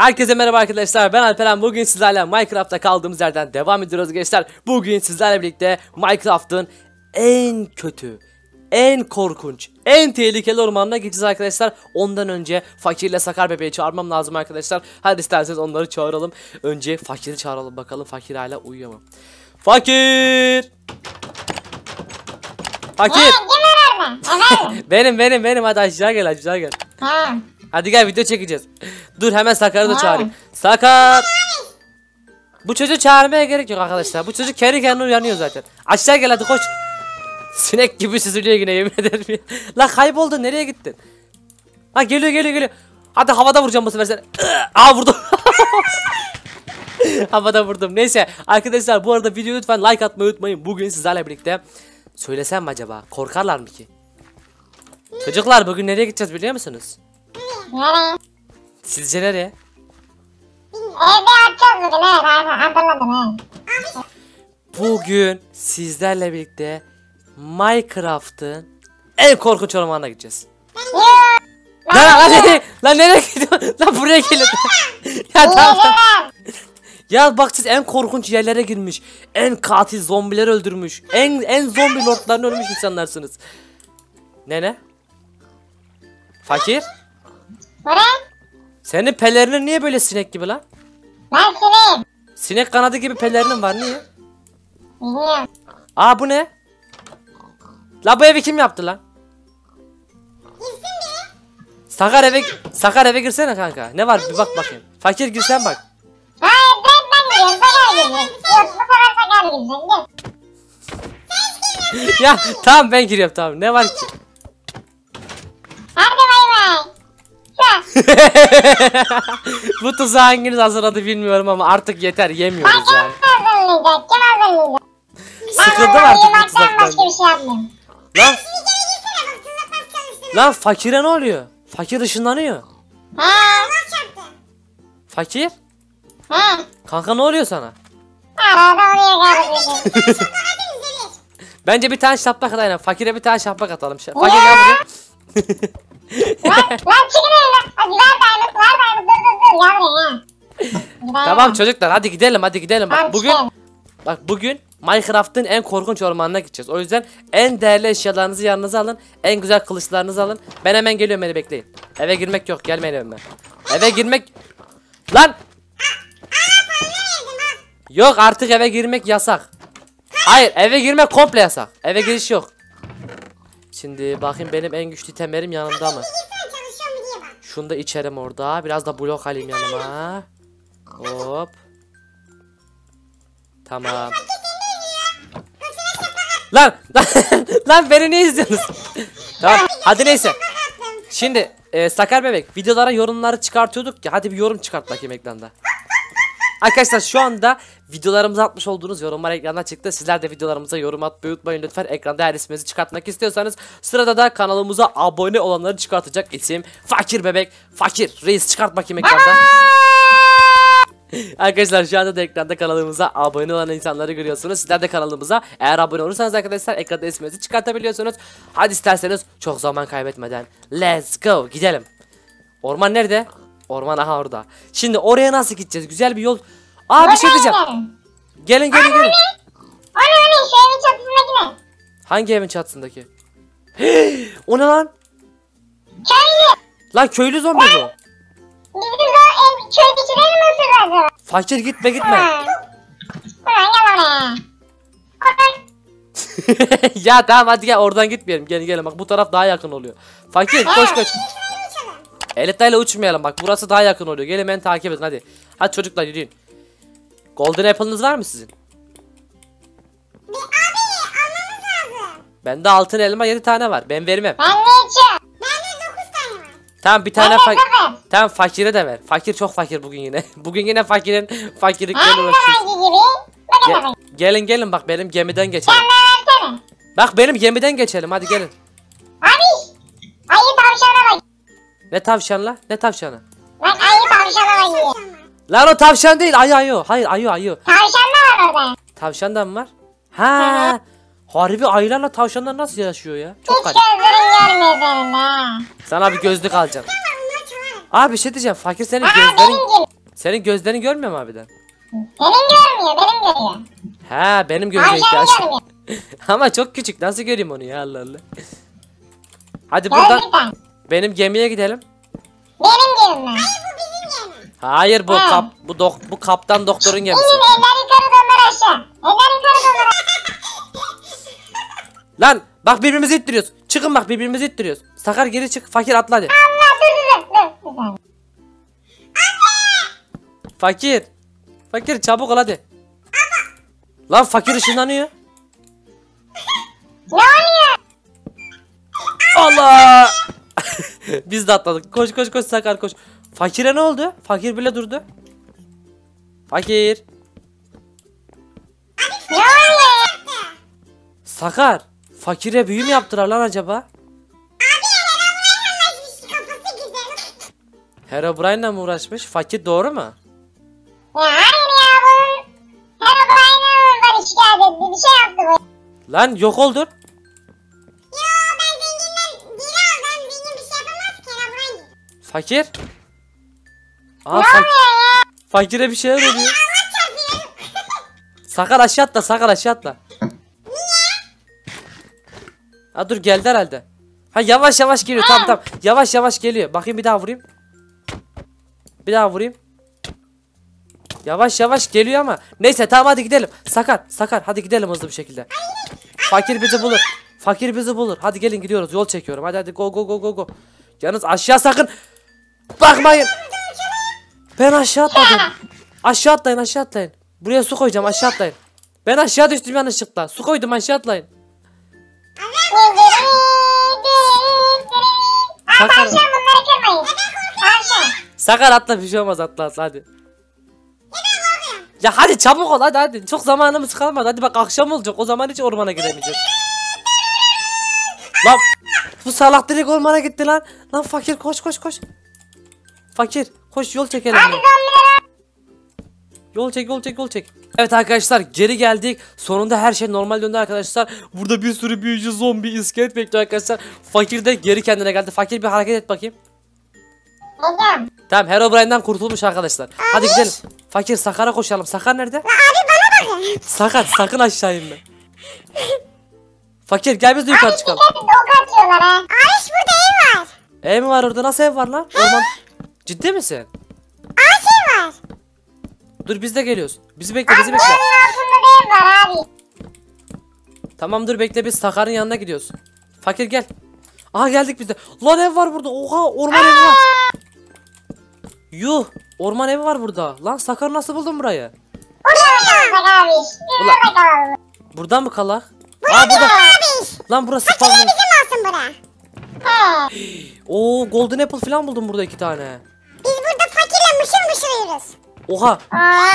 Herkese merhaba arkadaşlar, ben Alperen. Bugün sizlerle Minecraft'ta kaldığımız yerden devam ediyoruz gençler. Bugün sizlerle birlikte Minecraft'ın en kötü, en korkunç, en tehlikeli ormanına gideceğiz arkadaşlar. Ondan önce Fakirle Sakar bebeği çağırmam lazım arkadaşlar. Hadi isterseniz onları çağıralım. Önce Fakir'i çağıralım, bakalım Fakir hala uyuyor mu? Fakir! Fakir! Benim hadi aşağı gel. Hadi gel, video çekeceğiz. Dur, hemen Sakar'ı da çağırayım. Sakar! Bu çocuğu çağırmaya gerek yok arkadaşlar. Bu çocuk kendi kendine uyanıyor zaten. Aşağı gel hadi, koş. Sinek gibi süzülüyor yine, yemin ederim. La kayboldu, nereye gittin? Ha geliyor. Hadi havada vuracağım bu sefer seni. Aa, vurdum. Havada vurdum. Neyse arkadaşlar, bu arada videoyu lütfen like atmayı unutmayın. Bugün sizlerle birlikte söylesem mi acaba? Korkarlar mı ki? Çocuklar, bugün nereye gideceğiz biliyor musunuz? Nereye? Sizce nereye? Evde açacağız bugün, hatırladım. Bugün sizlerle birlikte Minecraft'ın en korkunç ormanına gideceğiz. Lan nereye gidiyorsun? Lan buraya gelin. Ya tamam. Ya bak, siz en korkunç yerlere girmiş, en katil zombileri öldürmüş, en zombi lordlarını ölmüş insanlarsınız. Ne? Fakir? Buraya? Senin pelerinin niye böyle sinek gibi lan? Ben sileyim. Sinek kanadı gibi pelerinin var, niye? Bilmiyorum. Aa, bu ne? La bu evi kim yaptı lan? Sakar eve girsene kanka. Ne var bir bak bakayım. Fakir, girsen bak. Hayır, ben gidiyorum. Sakar gidiyorum. Yok, bu sefer Sakar gidiyorum. Gel. Ya tamam, ben giriyorum, tamam. Ne var ki? Hadi bay. Bu tuzağı hanginiz hazırladı bilmiyorum ama artık yeter, yemiyoruz yani. Kim hazırlayacak? Sıkıldım artık bu Ben tuzaklardan. başka bir şey yapmıyorum. Lan Fakir'e ne oluyor? Fakir ışınlanıyor. Fakir? Kanka ne oluyor sana? Arada oluyor kardeşim. Bence bir tane şaplak atayım. Fakir'e bir tane şaplak atalım. Fakir gel buraya. Lan çıkın öyle. Hadi ver dayanık. Dur. Yavrum. Tamam çocuklar, hadi gidelim. Bak bugün Minecraft'ın en korkunç ormanına gideceğiz. O yüzden en değerli eşyalarınızı yanınıza alın. En güzel kılıçlarınızı alın. Ben hemen geliyorum, beni bekleyin. Eve girmek yok, gelmeyin evime. Eve girmek... Lan! Yok, artık eve girmek yasak. Hayır, eve girmek komple yasak. Eve giriş yok. Şimdi bakayım, benim en güçlü temerim yanımda mı? Şunu da içerim orada. Biraz da blok alayım yanıma. Hop. Tamam. Lan beni ne izliyorsunuz? Tamam, hadi neyse. Şimdi Sakar bebek, videolara yorumları çıkartıyorduk ya, hadi bir yorum çıkart bakayım ekranda. Arkadaşlar şu anda videolarımıza atmış olduğunuz yorumlar ekranda çıktı. Sizler de videolarımıza yorum atmayı unutmayın lütfen. Ekranda her isminizi çıkartmak istiyorsanız. Sırada da kanalımıza abone olanları çıkartacak isim Fakir bebek. Fakir reis, çıkart bakayım ekranda. Arkadaşlar şu anda da ekranda kanalımıza abone olan insanları görüyorsunuz. Sizler de kanalımıza eğer abone olursanız arkadaşlar ekranda isminizi çıkartabiliyorsunuz. Hadi isterseniz çok zaman kaybetmeden let's go, gidelim. Orman nerede? Orman aha orada. Şimdi oraya nasıl gideceğiz? Güzel bir yol. Aa, bir şey diyeceğim. Gelin. O ne? Şu evin çatısındaki ne? Hangi evin çatısındaki? O ne lan? Köylü. Lan köylü zombi bu. Bizim o köy içine mi oturuyordu? Fakir gitme. Ulan gel oraya. Ya tamam, hadi gel, oradan gitmeyelim. Gelin bak, bu taraf daha yakın oluyor. Fakir koş. Elitayla uçmayalım, bak burası daha yakın oluyor. Gelin beni takip edin hadi. Hadi çocuklar, yürüyün. Golden apple'ınız var mı sizin? Abi almamız lazım. Bende altın elma 7 tane var. Ben vermem. Ben ne içiyorum? Bende 9 tane var. Tamam, bir tane Evet. tamam, Fakir'e de ver. Fakir çok fakir bugün yine. Bugün yine fakirin fakirlikle Her uğraşıyoruz. zamanki gibi. Ne kadar? Gelin bak, benim gemiden geçelim. Sen bana versene. Bak benim gemiden geçelim, hadi gelin. Abi. Ayı tavşana bak. Ne tavşanla? Ne tavşanı? Bak ayı tavşana bak. Lan o tavşan değil, ayı. Hayır, ayı. Tavşan da var orada. Tavşan da mı var? Ha. Harbi ayılarla tavşanlar nasıl yaşıyor ya? Çok Hiç garip. gözlerin görmüyor senin ha. Sana bir gözlük alacağım. Abi bir şey diyeceğim. Fakir senin Aa gözlerin benim geliyor. senin gözlerini görmüyor mu abiden? Senin görmüyor benim görüyor. He benim gözüme Abi ihtiyaç. senin görmüyor. Ama çok küçük. Nasıl göreyim onu ya Allah Allah. Hadi Gör buradan bir tane. benim gemiye gidelim. Benim gemim ben. Hayır bu bizim gemi. Hayır bu He. bu kaptan doktorun gemisi. İnin eller yukarı donlar aşağı. Eller yukarı donlar aşağı. Lan bak birbirimizi ittiriyoruz. Çıkın bak birbirimizi ittiriyoruz. Sakar geri çık. Fakir atla hadi. Allah dur. Bir saniye. Fakir. Fakir çabuk ol hadi. Lan fakir ışınlanıyor. Ne oluyor? Allah. Biz de atladık. Koş koş koş Sakar koş. Fakire ne oldu? Fakir bile durdu. Fakir. Ne oluyor? Sakar. Fakire büyü mü yaptılar lan acaba? Herobrine'le mi uğraşmış? Fakir doğru mu? Ya hayır ya bu. Herobrine'e var şikayet etti. Bir şey yaptı bu. Lan yok oldun. Ben zenginden biri aldım. Zengin bir şey yapamaz ki Herobrine. Fakir. Aa, Ne oluyor ya? fakire bir şeyler oluyor. Sakar aşağı atla, Sakar aşağı atla. Ha dur geldi herhalde. Ha yavaş yavaş geliyor tamam tamam. Yavaş yavaş geliyor. Bakayım bir daha vurayım. Bir daha vurayım. Yavaş yavaş geliyor ama. Neyse tamam hadi gidelim. Sakar Sakar hadi gidelim hızlı bir şekilde. Fakir bizi bulur. Fakir bizi bulur. Hadi gelin gidiyoruz. Yol çekiyorum. Hadi hadi go go go go go. Yalnız aşağı sakın bakmayın. Ben aşağı atladım. Aşağı atlayın aşağı atlayın. Buraya su koyacağım aşağı atlayın. Ben aşağı düştüm yanlışlıkla. Su koydum aşağı atlayın. Sakar. Tavşan bunları kırmayın. Tavşan. Sakar atla bir şey olmaz atla atla hadi. Ya hadi çabuk ol hadi hadi. Çok zamanımız kalmadı. Hadi bak akşam olacak. O zaman hiç ormana gidemeyeceğiz. Lan bu salak direkt ormana gitti lan. Lan fakir koş koş koş. Fakir koş yol çekelim. ya. Yol çek yol çek yol çek. Evet arkadaşlar geri geldik. Sonunda her şey normal döndü arkadaşlar. Burada bir sürü büyücü zombi iskelet bekliyor arkadaşlar. Fakir de geri kendine geldi. Fakir bir hareket et bakayım. Hocam. Tamam Herobrine'den kurtulmuş arkadaşlar. Hadi gidelim. Fakir Sakar'a koşalım. Sakar nerede? Abi bana bakın. Sakar sakın aşağı inme. Fakir gel biz de yukarı çıkalım. Dikkat et ok atıyorlar ha. Abi burada ev var. Ev mi var orada? Nasıl ev var lan? Orman. Ciddi misin? Ağaç ev var. Dur biz de geliyoruz. Bizi bekle bizi bekle. Evin altında da ev var abi. Tamam dur bekle biz Sakar'ın yanına gidiyoruz. Fakir gel. Aha geldik biz de. Lan ev var burada. Oha orman evi var. Yuh orman evi var burada. Lan Sakar nasıl buldun burayı? Burada mı kalsak abi? Biz Ulan. burada kalalım. Buradan mı kalak? Aa burada. Abi. Lan burası Fakir spawn. bizim olsun bura. He. Oo golden apple falan buldum burada 2 tane. Biz burada fakirle mışır mışır yiyoruz. Oha. Aa.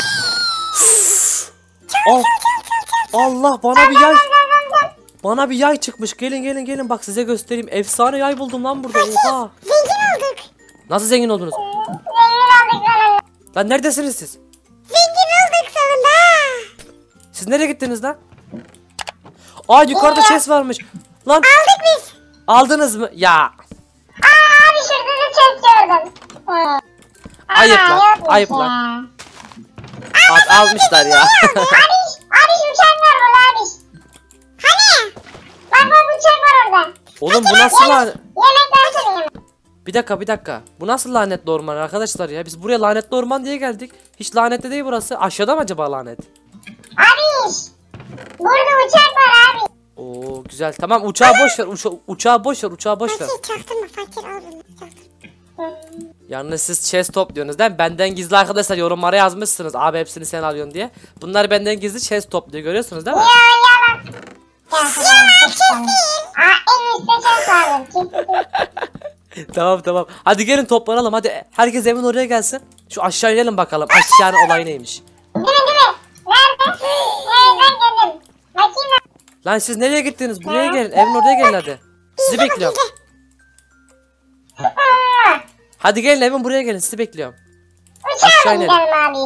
Al. Allah bana bir yay. Bana bir yay çıkmış. Gelin gelin gelin bak size göstereyim. Efsane yay buldum lan burada. Oha. Zengin olduk. Nasıl zengin oldunuz? Zengin olduk sonunda. Lan neredesiniz siz? Zengin olduk sonunda. Siz nereye gittiniz lan? Aa yukarıda chest varmış. Lan Aldık biz. aldınız mı? Ya. Aa abi şurada da çöp gördüm. He. Ayıp lan, yokmuş ayıp ya. lan. Almışlar ya. Abi uçak var burada abi. Hani? Bak bak uçak var orada. Oğlum bu nasıl lanet? Yemek versene yemek. Bir dakika bir dakika. Bu nasıl lanetli orman arkadaşlar ya? Biz buraya lanetli orman diye geldik. Hiç lanetli değil burası. Aşağıda mı acaba lanet? Abi burada uçak var abi. Oo güzel. Tamam uçağı boş ver. Uçağı boş ver. Uçağı boş ver. Fakir çaktırma fakir al bunu çaktırma. Yalnız siz chest topluyorsunuz değil mi? Benden gizli arkadaşlar yorumlara yazmışsınız. Abi hepsini sen alıyorsun diye. Bunlar benden gizli chest topluyor. Görüyorsunuz değil mi? Ya yalan. Yalan kesin. Aa en üstte çöp var. Kesin. Tamam tamam. Hadi gelin toplanalım. Hadi herkes evin oraya gelsin. Şu aşağı inelim bakalım. Aşağının olayı neymiş? Değil mi değil mi? Nerede? Ben geldim. Bakayım ben. Lan siz nereye gittiniz? Buraya gelin. Evin oraya gelin hadi. Sizi bekliyorum. Hadi gelin evin buraya gelin. Sizi bekliyorum. Uçağa Aşağı mı inelim. gidelim abi?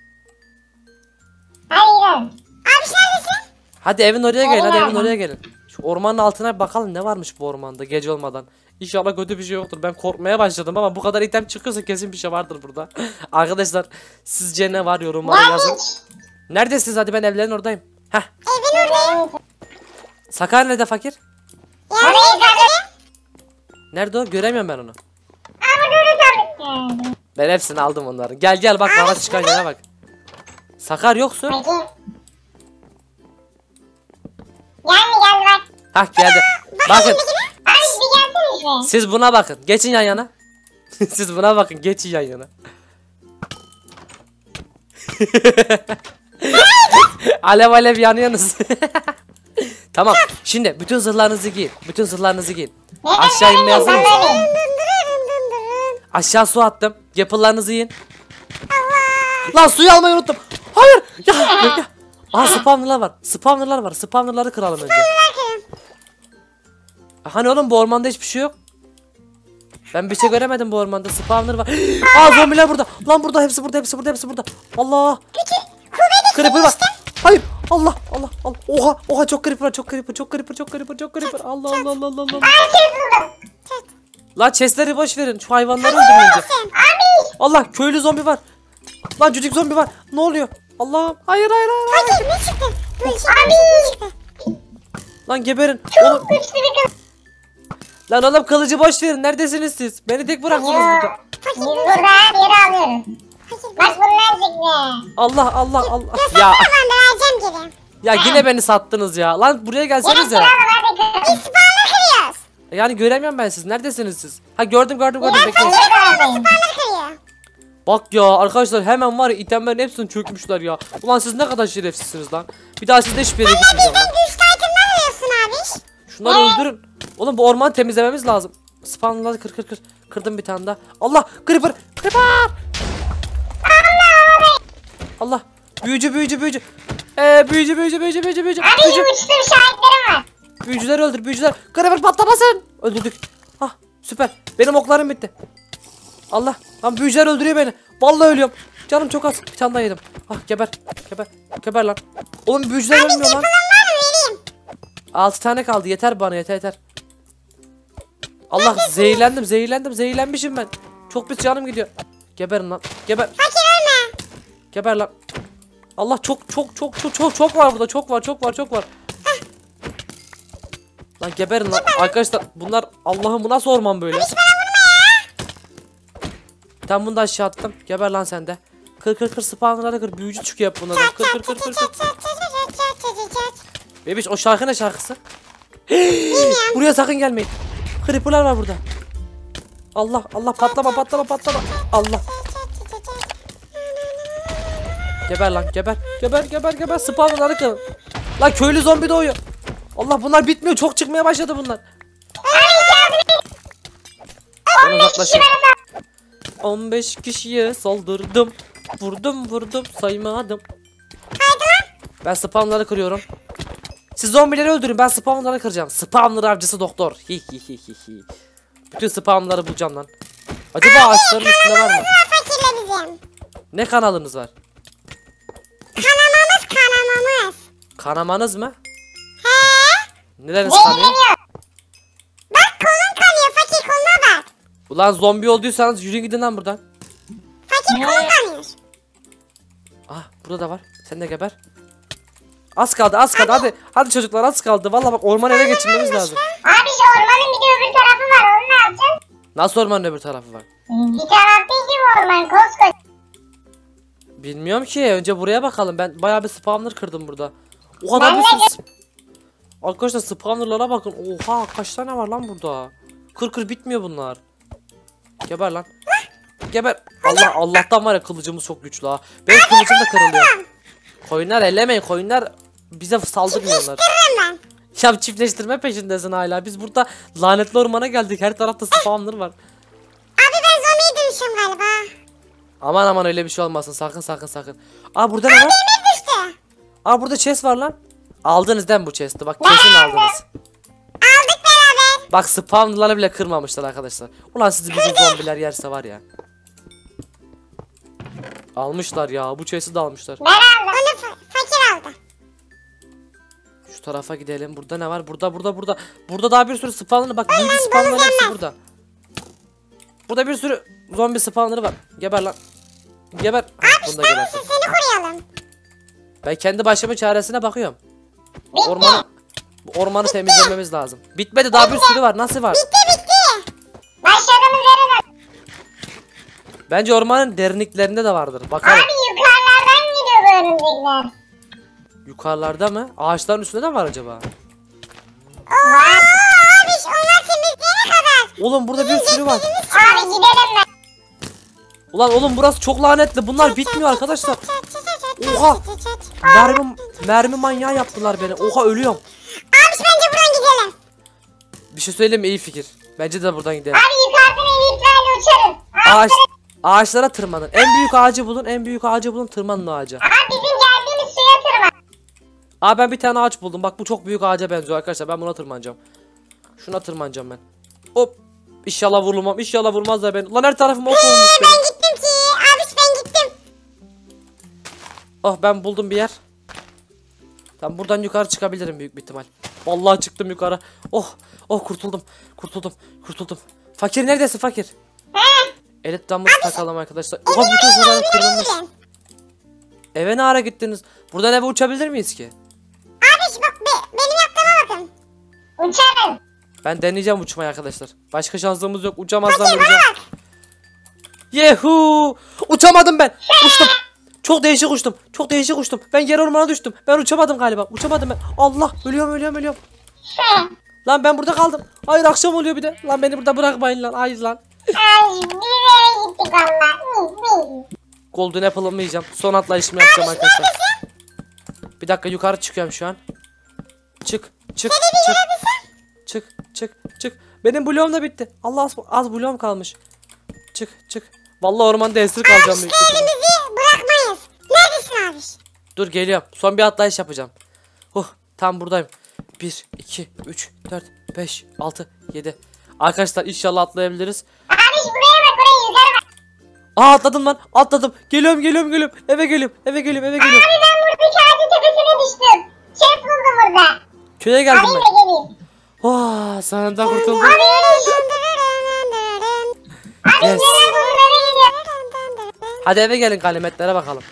Hadi gidelim. Abi sen neredesin? Hadi evin oraya gelin. Hadi evin Nerede? oraya gelin. Şu Şu ormanın altına bir bakalım ne varmış bu ormanda gece olmadan. İnşallah kötü bir şey yoktur. Ben korkmaya başladım ama bu kadar item çıkıyorsa kesin bir şey vardır burada. Arkadaşlar sizce ne var yorumlara yazın. Neredesiniz? Hadi ben evlerin oradayım. Heh. Evin oradayım. Sakar nerede fakir? Orayı zaten. Nerede o? Göremiyorum ben onu. Ama doğru tabii. Ben hepsini aldım onların. Gel gel bak bana çıkan yere bak. Sakar yoksun. Peki. Gel bak. Hah geldi. Bakın Abi bir gelsene işte. siz buna bakın. Geçin yan yana. Siz buna bakın. Geçin yan yana. Alev alev yanıyorsunuz. Tamam. Şimdi bütün zırhlarınızı giyin. Bütün zırhlarınızı giyin. Aşağı inmeye hazır mısın? Aşağı su attım. Yapılarınızı yiyin. Lan suyu almayı unuttum. Hayır. Ya. Aa spawnerlar var. Spawnerlar var. Spawnerları kıralım önce. Hani oğlum bu ormanda hiçbir şey yok. Ben bir şey göremedim bu ormanda. Spawner var. Aa zombiler burada. Lan burada hepsi burada hepsi burada hepsi burada. Allah. Creeper var. Hayır. Allah Allah Allah. Oha oha çok creeper var. Çok creeper çok creeper çok creeper çok creeper. Allah Allah Allah Allah Allah. Lan chestleri boş verin. Şu hayvanları öldürün önce. Allah köylü zombi var. Lan cücük zombi var. Ne oluyor? Allah'ım. Hayır hayır hayır. hayır. Ne çıktı? Ne çıktı? Lan geberin. Oğlum. Lan oğlum kılıcı boş verin. Neredesiniz siz? Beni tek bıraktınız burada. Biz burada yeri alıyoruz. Bak bunlar çıktı. Allah Allah Allah. Ya Ben vereceğim geri. ya yine beni sattınız ya. Lan buraya gelsenize. Biz spawn'ı kırıyoruz. Yani göremiyorum ben siz. Neredesiniz siz? Ha gördüm gördüm gördüm. Bekleyin. Spawn'ı kırıyor. Bak ya arkadaşlar hemen var ya itemlerin hepsini çökmüşler ya. Ulan siz ne kadar şerefsizsiniz lan. Bir daha siz de hiçbir yere gitmeyeceğim lan. Güç taytından alıyorsun abi. Şunları öldürün. Oğlum bu ormanı temizlememiz lazım. Spawnları kır kır kır. Kırdım bir tane daha. Allah creeper. Creeper. Allah. Büyücü büyücü büyücü. Büyücü büyücü büyücü büyücü büyücü. Abi Büyücü. uçtum şahitlerim var. Büyücüler öldür büyücüler. Creeper patlamasın. Öldürdük. Ah süper. Benim oklarım bitti. Allah. Lan büyücüler öldürüyor beni. Vallahi ölüyorum. Canım çok az. Bir tane daha yedim. Ah geber. Geber. Geber lan. Oğlum büyücüler ölmüyor lan. Var mı vereyim? 6 tane kaldı. Yeter bana yeter yeter. Allah zehirlendim zehirlendim zehirlenmişim ben. Çok pis canım gidiyor. Geberin lan. Geber. Fakir ölme. Geber lan. Allah çok var burada. Çok var çok var çok var. Lan geberin lan. Arkadaşlar bunlar Allah'ım bu nasıl orman böyle? Tam bunu da aşağı attım. Geber lan sen de. Kır kır kır spawnları kır. Büyücü çıkıyor hep bunlardan. Kır kır kır kır kır. Bebiş o şarkı ne şarkısı? Buraya sakın gelmeyin. Creeper'lar var burada. Allah Allah patlama patlama patlama. Allah. Geber lan geber. Geber geber geber. Spawnları kırın. Lan köylü zombi doğuyor. Allah bunlar bitmiyor. Çok çıkmaya başladı bunlar. Ben uzaklaşayım. 15 kişiye saldırdım. Vurdum saymadım. Ben spawnları kırıyorum. Siz zombileri öldürün ben spawnları kıracağım. Spawner avcısı doktor. Hi hi hi hi hi. Bütün spawnları bulacağım lan. Acaba ağaçların üstünde var mı? Fakirle bizim. Ne kanalınız var? Kanamamız. Kanamanız mı? He? Neleriniz kanıyor? Bak kolun kanıyor fakir koluna bak. Ulan zombi olduysanız yürüyün gidin lan buradan. Fakir kolun kanıyor. Ah burada da var. Sen de geber. Az kaldı az kaldı hadi. Hadi çocuklar az kaldı. Vallahi bak ormanı ele geçirmemiz lazım. Abi şu ormanın bir de öbür tarafı var onu ne yapacağız? Nasıl ormanın öbür tarafı var? Bir taraf değil ki bu orman koskoca. Bilmiyorum ki. Önce buraya bakalım. Ben bayağı bir spawner kırdım burada. O kadar bir sürü arkadaşlar spawnerlara bakın. Oha kaç tane var lan burada. Kır bitmiyor bunlar. Geber lan. Geber. Allah Allah'tan var ya kılıcımız çok güçlü ha. Benim kılıcım da kırılıyor. Koyunlar ellemeyin. Koyunlar bize saldırmıyorlar. Kırırım ben. Ya çiftleştirme peşindesin hala. Biz burada lanetli ormana geldik. Her tarafta spawner var. Abi ben zombiye dönüşüyorum galiba. Aman aman öyle bir şey olmasın. Sakın sakın sakın. Aa burada ne var? Ne düştü? Aa burada chest var lan. Aldınız değil mi bu chest'i? Bak kesin aldınız. Aldık beraber. Bak spawnları bile kırmamışlar arkadaşlar. Ulan sizi bizim zombiler yerse var ya. Almışlar ya. Bu chest'i de almışlar. Ben aldım. Onu fakir aldı. Şu tarafa gidelim. Burada ne var? Burada. Burada daha bir sürü spawner bak. Büyülü spawner hepsi burada. Burada bir sürü zombi spawner'ı var. Geber lan. Geber. Bunu da gebersin. Seni koruyalım. Ben kendi başımın çaresine bakıyorum. Bitti. Ormanı temizlememiz lazım. Bitmedi daha bir sürü var. Nasıl var? Bitti. Başladığımız yere bak. Bence ormanın derinliklerinde de vardır. Bakalım. Abi yukarılardan gidiyor bu örümcekler. Yukarılarda mı? Ağaçların üstünde de var acaba? Abi onlar temizleyene kadar. Oğlum burada bir sürü var. Abi gidelim ben. Ulan oğlum burası çok lanetli. Bunlar bitmiyor arkadaşlar. Oha. Mermi manyağı yaptılar beni. Oha ölüyorum. Abi bence buradan gidelim. Bir şey söyleyeyim mi? İyi fikir. Bence de buradan gidelim. Abi yukarıdan elitlerle uçarız. Ağaçlara tırmanın. En büyük ağacı bulun. En büyük ağacı bulun. Tırmanın o ağaca. Abi bizim geldiğimiz suya tırman. Aa ben bir tane ağaç buldum. Bak bu çok büyük ağaca benziyor arkadaşlar. Ben buna tırmanacağım. Şuna tırmanacağım ben. Hop. İnşallah vurulmam. İnşallah vurmazlar beni. Lan her tarafım ok olmuş benim. Ben gittim ki. Abi ben gittim. Oh ben buldum bir yer. Tamam buradan yukarı çıkabilirim büyük bir ihtimal. Vallahi çıktım yukarı. Oh kurtuldum. Fakir neredesin fakir? Elit damız takalım arkadaşlar. Oha bütün sularım kırılmış. Eve ne ara gittiniz? Buradan eve uçabilir miyiz ki? Abi bak benim yaptığıma bakın. Uçarız. Ben deneyeceğim uçmayı arkadaşlar. Başka şansımız yok. Uçamazsam öleceğim. Yehu! Uçamadım ben. Uçtum. Çok değişik uçtum. Ben yer ormana düştüm. Ben uçamadım galiba. Uçamadım ben. Allah ölüyorum. Lan ben burada kaldım. Hayır akşam oluyor bir de. Lan beni burada bırakmayın lan. Hayır lan. Ay biz eve gittik valla. Golden Apple'ımı yiyeceğim. Son atlayışımı yapacağım arkadaşlar. Bir dakika yukarı çıkıyorum şu an. Çık. Çık. Benim bloğum da bitti. Allah az bloğum kalmış. Çık. Vallahi ormanda esir kalacağım. Abi elimizi bırakmayız. Neredesin abi? Dur geliyorum. Son bir atlayış yapacağım. Tam buradayım. 1, 2, 3, 4, 5, 6, 7. Arkadaşlar inşallah atlayabiliriz. Abi buraya bak buraya yukarı bak. Aa atladım lan. Atladım. Geliyorum. Eve geliyorum. Abi ben buradaki ağacın tepesine düştüm. Chest buldum burada. Köye geldim Alayım ben. da geleyim. Sonunda kurtuldum. Abi Yes. neler bunlara geliyor. Hadi eve gelin kalimetlere bakalım.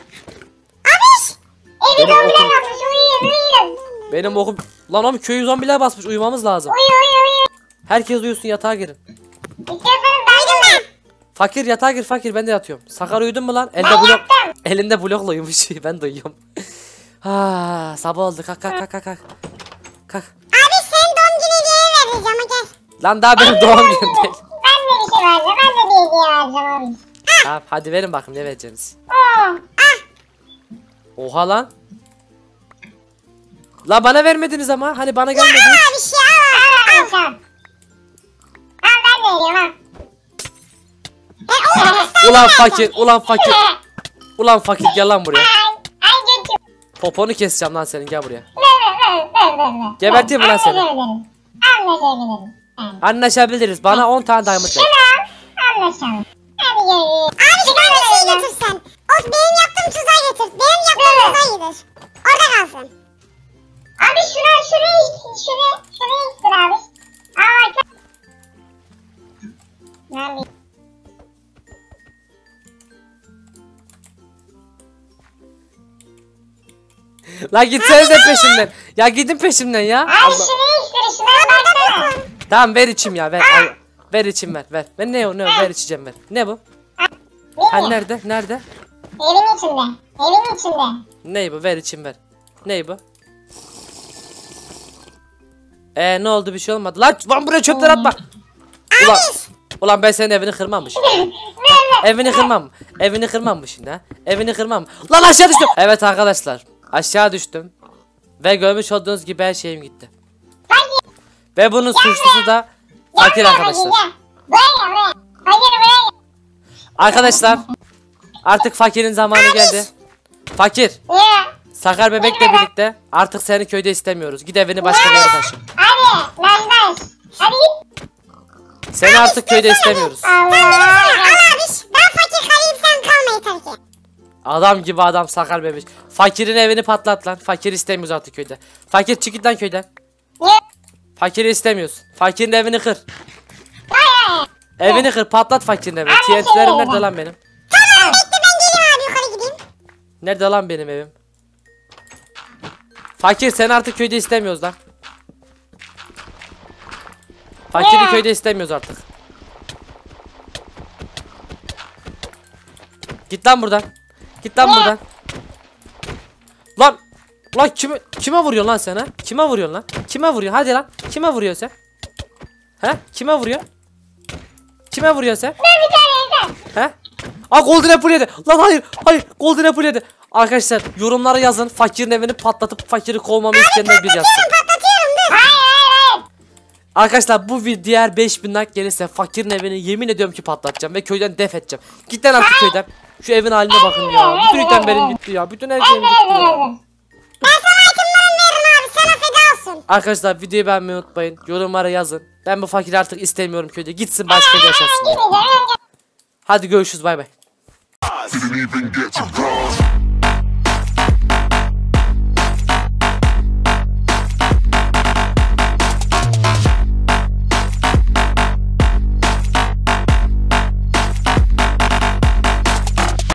Evi zombiler yapmış uyuyun. Benim okum. Lan oğlum köyü zombiler basmış. Uyumamız lazım. Uyu. Herkes uyusun yatağa girin. İstiyorsanız daydın mı? Fakir yatağa gir fakir ben de yatıyorum. Sakar uyudun mu lan? Ben yattım. Elinde blokla uyumuş. Ben de uyuyorum. Sabah oldu. Kalk. Abi sen doğum günü hediyeni vereceğim ama gel. Lan daha benim doğum günüm değil. Ben de bir şey vereceğim. Ben de bir hediye vereceğim abi. Tamam hadi verin bakayım ne vereceksiniz. Ah. Oha lan. La bana vermediniz ama. Hani bana gelmedi. Al bir şey al. Al sen. Al ben de veriyorum al. Ulan fakir gel lan buraya. Ay götür. Poponu keseceğim lan senin gel buraya. Ver. Geberteyim mi lan seni? Anlaşabilirim. Anlaşabiliriz. Bana 10 tane diamond ver. Şunu al. Anlaşalım. Hadi gel. Abi şuna bir şey getir sen. O benim yaptığım tuzağa getir. Benim yaptığım tuzağa getir. Orada kalsın. Abi şunu iksir abi. Al bak. Nerede? Lan gitsenize peşimden. Ya gidin peşimden ya. Abi Allah. şunu iksir. Şuna baksana. Tamam ver içim ya ver. Al. Ver içim ver. Ben ne ver içeceğim ver. Ne bu? Hani nerede? Evin içinde. Ne bu? Ver içim ver. Ne bu? Ne oldu bir şey olmadı. Lan buraya çöpler atma. Ulan ben senin evini kırmamışım. Evini kırmam mı şimdi ha? Evini kırmam mı? Lan aşağı düştüm. Evet arkadaşlar. Aşağı düştüm. Ve görmüş olduğunuz gibi her şeyim gitti. Ve bunun suçlusu da fakir arkadaşlar. Buraya. Arkadaşlar artık fakirin zamanı geldi. Fakir. Ya. Sakar bebekle birlikte artık seni köyde istemiyoruz. Git evini başka bir yere taşı. Hadi. Naş. Hadi git. Seni artık köyde istemiyoruz. Allah. Al abi. Ben fakir kalayım sen kalma yeter ki. Adam gibi adam Sakar bebek. Fakirin evini patlat lan. Fakir istemiyoruz artık köyde. Fakir çık git lan köyden. Niye? Fakiri istemiyoruz. Fakirin evini kır. Hayır. Evini kır, patlat fakirin evini. Abi, TNT'lerim şey nerede lan benim? Tamam bekle ben geleyim abi yukarı gideyim. Nerede lan benim evim? Fakir seni artık köyde istemiyoruz lan. Fakiri Niye? köyde istemiyoruz artık. Git lan buradan. Git lan Niye? buradan. Lan. Lan kime vuruyorsun lan sen ha? Kime vuruyorsun lan? Kime vuruyorsun? Hadi lan. Kime vuruyorsun sen? He? Kime vuruyorsun? Kime vuruyorsun sen? Ben bir tane yeter. He? Aa Golden Apple yedi. Lan hayır. Hayır. Golden Apple yedi. Arkadaşlar yorumlara yazın. Fakirin evini patlatıp fakiri kovmamı isteyenler bir yazsın. Patlatıyorum dur. Hayır. Arkadaşlar bu video diğer 5000 like gelirse fakirin evini yemin ediyorum ki patlatacağım ve köyden def edeceğim. Git lan artık köyden. Şu evin haline bakın ya. Bütün yükten benim gitti ya. Bütün her şeyim gitti ya. Ben sana itemlerimi veririm abi sana feda olsun. Arkadaşlar videoyu beğenmeyi unutmayın. Yorumlara yazın. Ben bu fakiri artık istemiyorum köyde. Gitsin başka bir yaşasın ya. Hadi görüşürüz bay bay. Didn't even get to bronze.